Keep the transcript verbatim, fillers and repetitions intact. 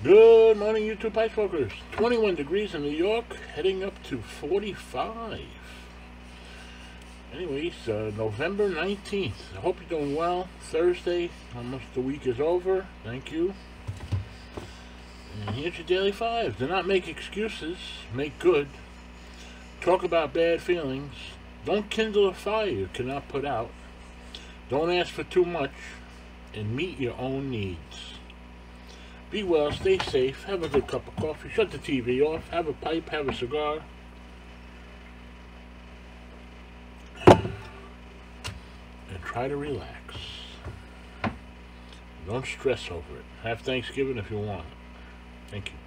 Good morning, YouTube Ice Walkers. twenty-one degrees in New York, heading up to forty-five. Anyways, uh, November nineteenth. I hope you're doing well. Thursday, almost the week is over. Thank you. And here's your Daily Five. Do not make excuses. Make good. Talk about bad feelings. Don't kindle a fire you cannot put out. Don't ask for too much. And meet your own needs. Be well, stay safe, have a good cup of coffee, shut the T V off, have a pipe, have a cigar. And try to relax. Don't stress over it. Have Thanksgiving if you want. Thank you.